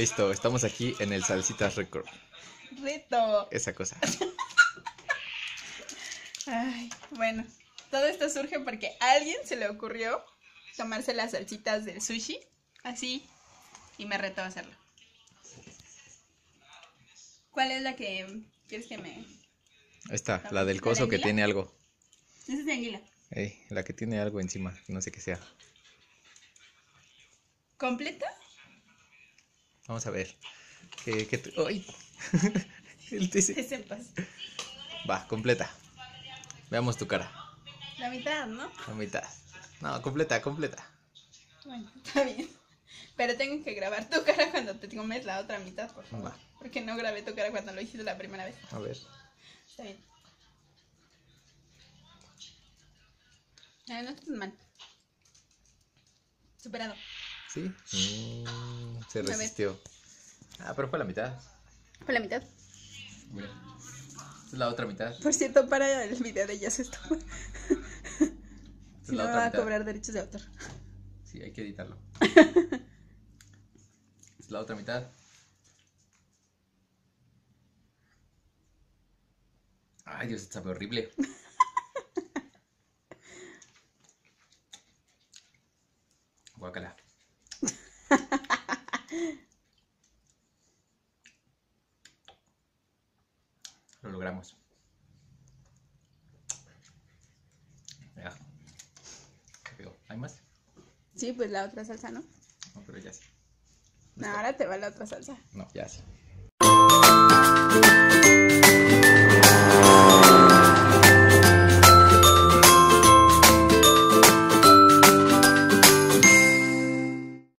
Listo, estamos aquí en el Salsitas Record. Reto. Esa cosa. Ay, bueno, todo esto surge porque a alguien se le ocurrió tomarse las salsitas del sushi, así, y me retó a hacerlo. ¿Cuál es la que quieres que me...? Esta, la del coso ¿La de que anguila? tiene algo. Esa es de anguila. La que tiene algo encima, no sé qué sea. ¿Completa? Vamos a ver. ¡Ay! El TC. Es en paz. Va, completa. Veamos tu cara. La mitad, ¿no? La mitad. No, completa. Bueno, está bien. Pero tengo que grabar tu cara cuando te comes la otra mitad, por favor. Va. Porque no grabé tu cara cuando lo hiciste la primera vez. A ver. Está bien. No estás mal. Superado. ¿Sí? Se A ver. resistió. Pero fue la mitad. Fue la mitad. Mira. Es la otra mitad. Por cierto, para el video de Ya se estuvo. Es Si no la me otra va a mitad. cobrar derechos de autor. Sí, hay que editarlo. Es la otra mitad. Ay, Dios, sabe horrible. Guácala. Lo logramos. Ya. Se pegó. ¿Hay más? Sí, pues la otra salsa, ¿no? No, pero ya sí. No, ahora te va la otra salsa. No, ya sí.